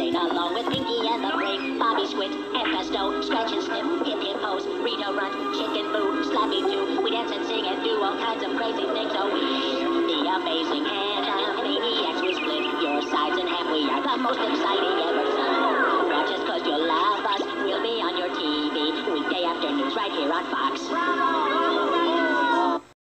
Jane along with Pinky and the Brain, Bobby Squid and Pesto, Scratch and Sniff, Hip Hip Hose, Rito Runt, Chicken Boo, Slappy Too. We dance and sing and do all kinds of crazy things. Oh, we're the amazing Animaniacs. We split your sides in half. We are the most exciting